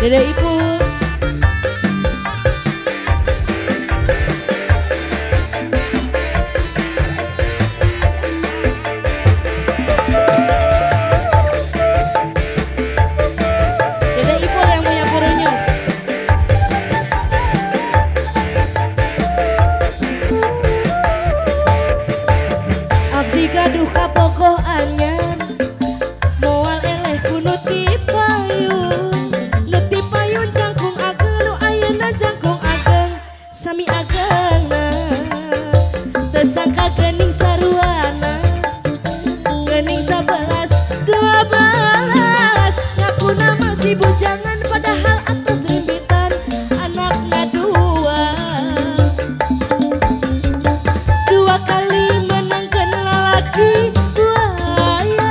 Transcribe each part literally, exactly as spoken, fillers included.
Dede Ipul. Dede Ipul yang punya Purunyus. Abdi gaduh kapogoh anyar, moal eleh kunut dipayun. Nuti payun jangkung ageng, nu ayeuna jangkung ageng, sami agengna. Tersangka geuning saruana, geuning sabelas dua belas. Ngakuna masih bujangan padahal atas rimbitan anakna dua. Dua kali menangkeun lalaki buaya,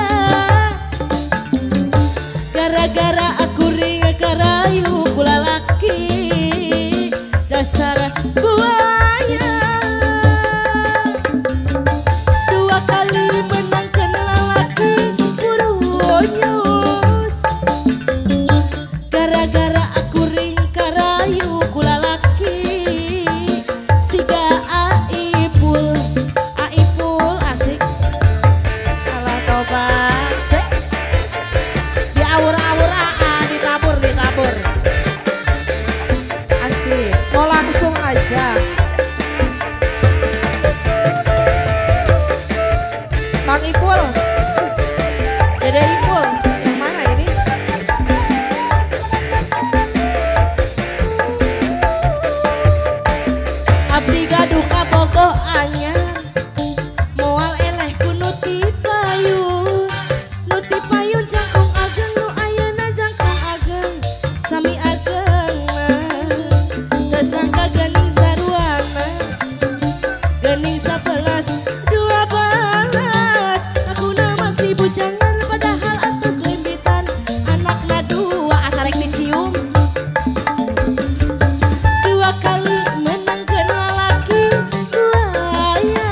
gara-gara aku ring karayu ku lalaki dasar buaya. Dua kali menangkeun lalaki Purunyus, gara-gara aku ring karayu ku lalaki siga Aipul. Aipul asik salah tobat se diawur-awur aa ditabur ditabur asik Mau langsung aja. Bang Ipul, Dede Ipul. yang mana ini? Abdi gaduh kapogoh anyar, moal eleh ku nuti payun. Nuti payun jangkung ageng, nu ayeuna jangkung ageng, sami agengna. Tersangka geuning saruana, geuning sabelas dua belas. Akuna masih bujangan padahal atas limbitan anakna dua. Asarek dicium. Dua kali menangkeun lalaki buaya,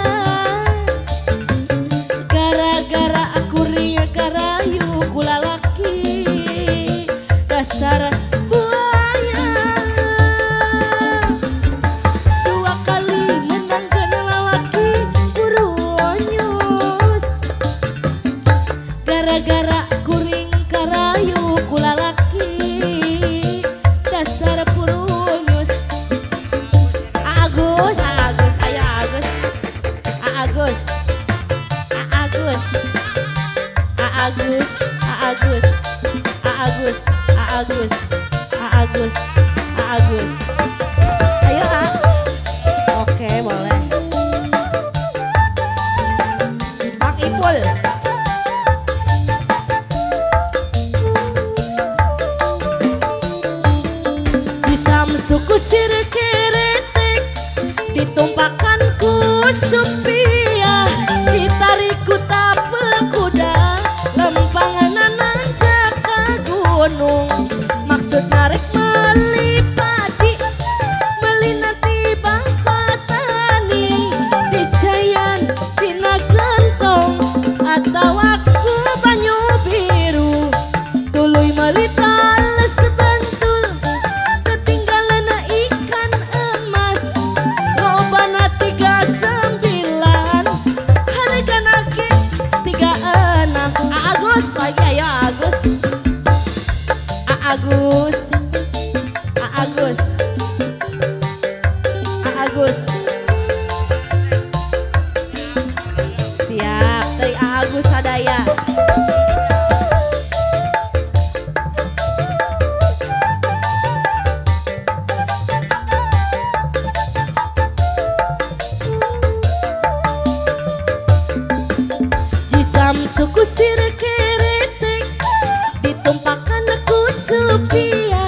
gara-gara aku ring karayu ku lalaki dasar buaya. Dua kali menangkeun lalaki Purunyus, gara-gara aku ring karayu ku lalaki dasar Purunyus. Agus, Agus, aya Agus, Agus, Agus, Agus, Agus, Agus, Agus, Agus, Agus. Ayo ah. Oke boleh. Bang Ipul, Jisam suku sirkeretek ditumpahkan ku supia, ditarik ku tapel kuda, lempangan nanjak ka gunung. Maksud narik meli padi, meli nanti bang patani, dicayan dina gentong atau aku banyu biru. Tuluy meli tales bentul, ketinggalan ikan emas, lobana tiga sembilan, harga nake tiga enam. Agus lagi ayo Agus, Agus, Agus, Agus. Siap, dari Agus sadaya. Jisam suku sirkeretek ditumpahkan ku supia,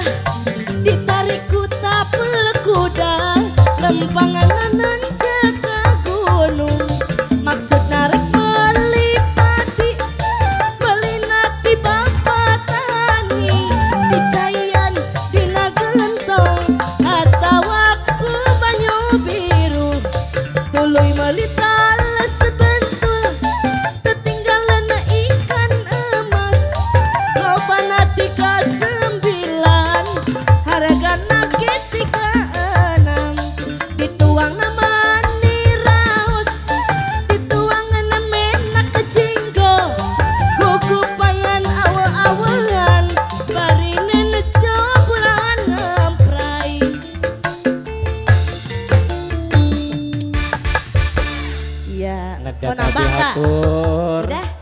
anak Mau jaka nambah nggak? dihatur. Udah.